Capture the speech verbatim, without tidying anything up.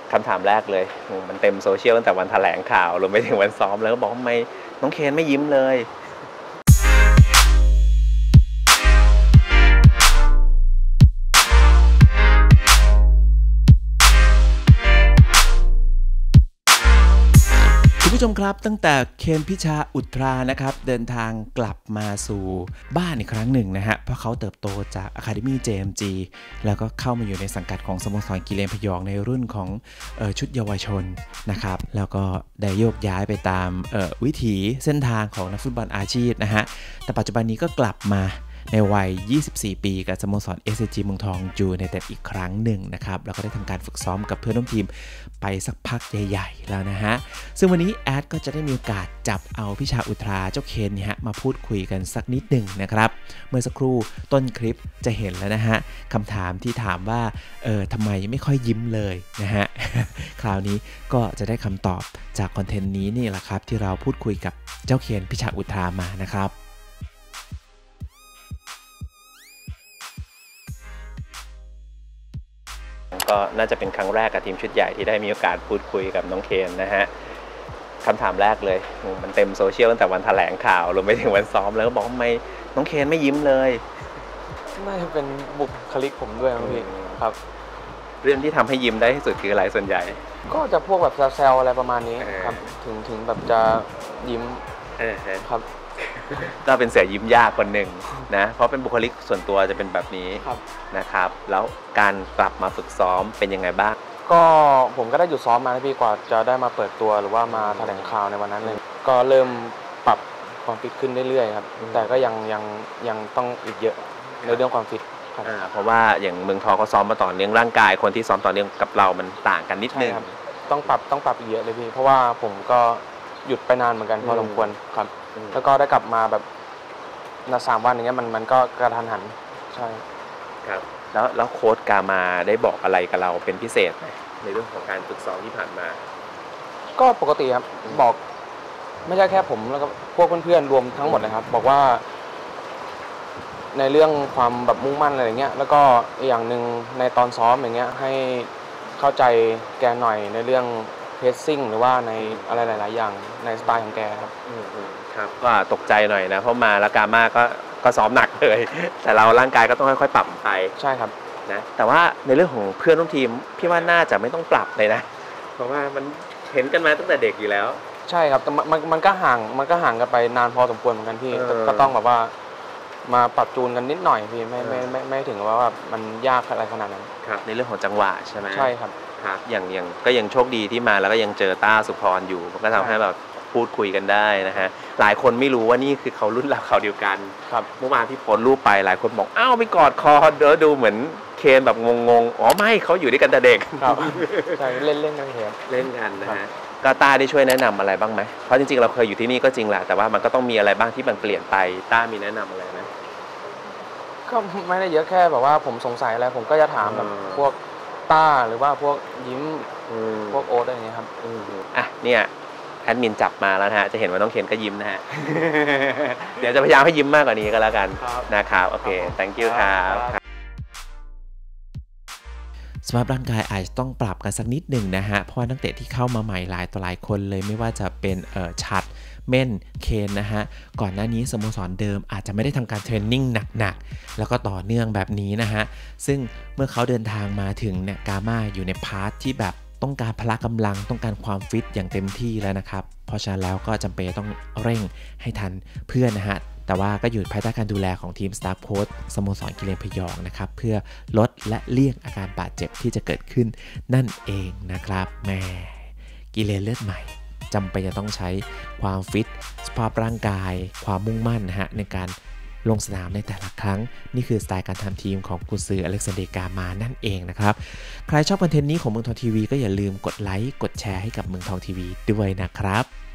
คำถามแรกเลยมันเต็มโซเชียลตั้งแต่วันแถลงข่าวรวมไปถึงวันซ้อมแล้วก็บอกทำไมน้องเคนไม่ยิ้มเลยคุณผู้ชมครับตั้งแต่เคนพิชาอุทรานะครับเดินทางกลับมาสู่บ้านอีกครั้งหนึ่งนะฮะเพราะเขาเติบโตจาก Academy เจ เอ็ม จี แล้วก็เข้ามาอยู่ในสังกัดของสโมสรกิเลนพยองในรุ่นของเอ่อชุดเยาวชนนะครับแล้วก็ได้โยกย้ายไปตามเอ่อวิถีเส้นทางของนักฟุตบอลอาชีพนะฮะแต่ปัจจุบันนี้ก็กลับมาในวัยยี่สิบสี่ปีกับสโมสร เอส ซี จี เมืองทองยูไนเต็ดอีกครั้งหนึ่งนะครับแล้วก็ได้ทำการฝึกซ้อมกับเพื่อนร่วมทีมไปสักพักใหญ่ๆแล้วนะฮะซึ่งวันนี้แอดก็จะได้มีโอกาสจับเอาพิชาอุทราเจ้าเคนเนี่ยฮะมาพูดคุยกันสักนิดหนึ่งนะครับเมื่อสักครู่ต้นคลิปจะเห็นแล้วนะฮะคำถามที่ถามว่าเออทำไมไม่ค่อยยิ้มเลยนะฮะ คราวนี้ก็จะได้คำตอบจากคอนเทนต์นี้นี่แหละครับที่เราพูดคุยกับเจ้าเคนพิชาอุทรามานะครับก็น่าจะเป็นครั้งแรกกับทีมชุดใหญ่ที่ได้มีโอกาสพูดคุยกับน้องเคนนะฮะคำถามแรกเลยมันเต็มโซเชียลตั้งแต่วันแถลงข่าวรวมไปถึงวันซ้อมแล้วก็บอกทำไมน้องเคนไม่ยิ้มเลยน่าจะเป็นบุคลิกผมด้วยครับพี่ครับเรื่องที่ทำให้ยิ้มได้ที่สุดคืออะไรส่วนใหญ่ก็จะพวกแบบแซวๆอะไรประมาณนี้ครับถึงถึงแบบจะยิ้มครับก็เป็นเสือยิ้มยากคนหนึ่งนะเพราะเป็นบุคลิกส่วนตัวจะเป็นแบบนี้นะครับแล้วการกลับมาฝึกซ้อมเป็นยังไงบ้างก็ผมก็ได้หยุดซ้อมมาพี่กว่าจะได้มาเปิดตัวหรือว่ามาแถลงข่าวในวันนั้นเลยก็เริ่มปรับความฟิตขึ้นเรื่อยๆครับแต่ก็ยังยังยังต้องอีกเยอะในเรื่องความฟิตครับเพราะว่าอย่างเมืองทองเขาซ้อมมาต่อเนื่องร่างกายคนที่ซ้อมต่อเนื่องกับเรามันต่างกันนิดนึงต้องปรับต้องปรับอีกเยอะเลยพี่เพราะว่าผมก็หยุดไปนานเหมือนกันพอสมควรครับแล้วก็ได้กลับมาแบบนาสามวันอย่างเงี้ยมันมันก็กระทันหันใช่ครับแล้วแล้วโค้ชกามาได้บอกอะไรกับเราเป็นพิเศษไหมในเรื่องของการฝึกซ้อมที่ผ่านมาก็ปกติครับบอกไม่ใช่แค่ผมแล้วก็พวกเพื่อนๆรวมทั้งหมดเลยครับบอกว่าในเรื่องความแบบมุ่งมั่นอะไรอย่างเงี้ยแล้วก็อีกอย่างหนึ่งในตอนซ้อมอย่างเงี้ยให้เข้าใจแกหน่อยในเรื่องเพสซิ่งหรือว่าในอะไรหลายๆอย่างในสไตล์ของแกครับครับก็ตกใจหน่อยนะเพราะมาแล้วกามาก็ก็ซ้อมหนักเลยแต่เราร่างกายก็ต้องค่อยๆปรับไปใช่ครับนะแต่ว่าในเรื่องของเพื่อนร่วมทีมพี่ว่าน่าจะไม่ต้องปรับเลยนะเพราะว่ามันเห็นกันมาตั้งแต่เด็กอยู่แล้วใช่ครับแต่มันมันก็ห่างมันก็ห่างกันไปนานพอสมควรเหมือนกันพี่ก็ต้องแบบว่ามาปรับจูนกันนิดหน่อยพี่ไม่ไม่ไม่ไม่ถึงว่าแบบมันยากอะไรขนาดนั้นครับในเรื่องของจังหวะใช่ไหมใช่ครับครับอย่างอย่างก็ยังโชคดีที่มาแล้วก็ยังเจอต้าสุพรอยู่มันก็ทำให้แบบพูดคุยกันได้นะฮะหลายคนไม่รู้ว่านี่คือเขารุ่นราวเขาเดียวกันครับเมื่อวานที่โพสต์รูปไปหลายคนบอกอ้าวไปกอดคอเด้อดูเหมือนเคนแบบงงๆอ๋อไม่เขาอยู่ด้วยกันแต่เด็กครับใช่เล่นเล่นกันครับเล่นกันนะฮะก็ต้าได้ช่วยแนะนำอะไรบ้างไหมเพราะจริงๆเราเคยอยู่ที่นี่ก็จริงแหละแต่ว่ามันก็ต้องมีอะไรบ้างที่มันเปลี่ยนไปต้ามีแนะนำอะไรไหมก็ไม่ได้เยอะแค่แบบว่าผมสงสัยอะไรผมก็จะถามแบบพวกต้าหรือว่าพวกยิ้มพวกโอ๊ตอะไรอย่างเงี้ยครับอ่ะเนี่ยแอดมินจับมาแล้วนะฮะจะเห็นว่าน้องเคนก็ยิ้มนะฮะ เดี๋ยวจะพยายามให้ยิ้มมากกว่านี้ก็แล้วกันนะครับโอเค thank you ครับสภาพร่างกายอาจจะต้องปรับกันสักนิดหนึ่งนะฮะเพราะว่านักเตะที่เข้ามาใหม่หลายต่อหลายคนเลยไม่ว่าจะเป็นเอ่อชัดเม่นเคนนะฮะก่อนหน้านี้สโมสรเดิมอาจจะไม่ได้ทำการเทรนนิ่งหนักๆแล้วก็ต่อเนื่องแบบนี้นะฮะซึ่งเมื่อเขาเดินทางมาถึงเนี่ยกาม่าอยู่ในพาร์ทที่แบบต้องการพละกำลังต้องการความฟิตอย่างเต็มที่แล้วนะครับเพราะฉะนั้นแล้วก็จำเป็นต้องเร่งให้ทันเพื่อนนะฮะแต่ว่าก็อยู่ภายใต้การดูแลของทีมสตาฟโค้ชสโมสรกิเลนพยองนะครับเพื่อลดและเลี่ยงอาการบาดเจ็บที่จะเกิดขึ้นนั่นเองนะครับแม่กิเลนเลือดใหม่จำเป็นจะต้องใช้ความฟิตสภาพร่างกายความมุ่งมั่นนะฮะในการลงสนามในแต่ละครั้งนี่คือสไตล์การทำทีมของกุนซืออเล็กซานเดร์กามานั่นเองนะครับใครชอบคอนเทนต์นี้ของเมืองทองทีวีก็อย่าลืมกดไลค์กดแชร์ให้กับเมืองทองทีวีด้วยนะครับ